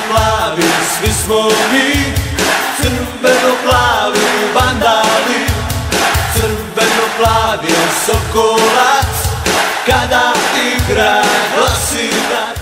Crveno-plavi, svi smo mi, crveno-plavi vandali, crveno-plavi Sokolac, kada igra Glasinac.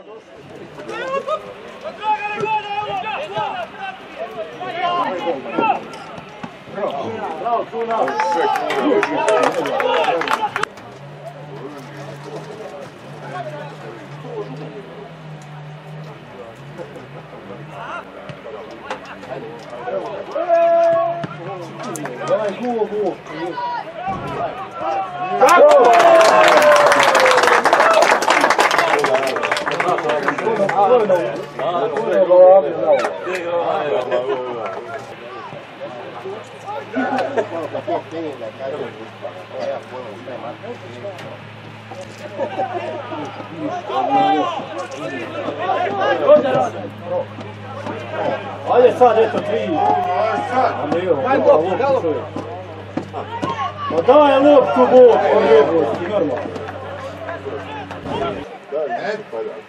Ajde sad, eto, 3. Daj loptu, daj loptu. Pa daj loptu, Bog, on je jebosti, normalno. Ne, pa da.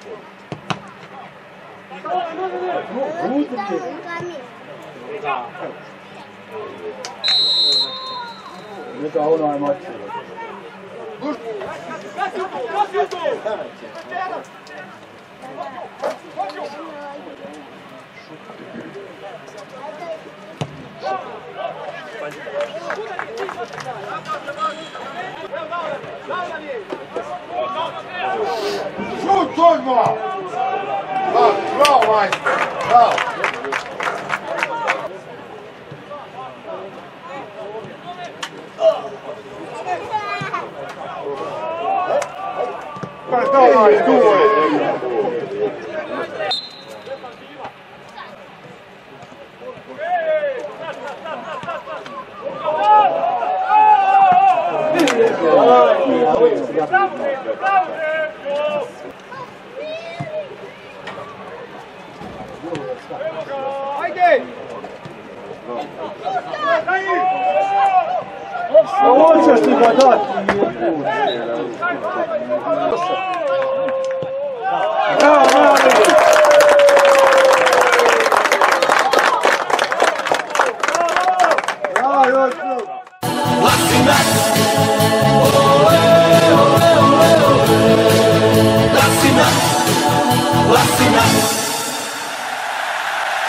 Neka onaj mač. Šut, Todma! Bravo, majstor, bravo! Pa daj, tu je! Ajde! Ovo ćeš ti ga dati! Bravo!